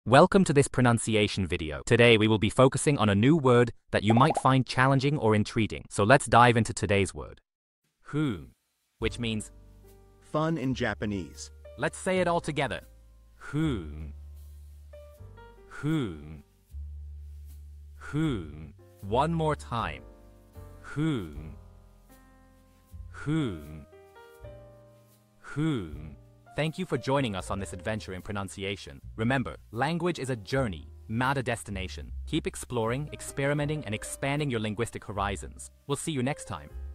Welcome to this pronunciation video. Today we will be focusing on a new word that you might find challenging or intriguing. So let's dive into today's word. Hu, which means fun in Japanese. Let's say it all together. Hu. Hu. Hu. One more time. Hu. Hu. Hu. Thank you for joining us on this adventure in pronunciation. Remember, language is a journey, not a destination. Keep exploring, experimenting, and expanding your linguistic horizons. We'll see you next time.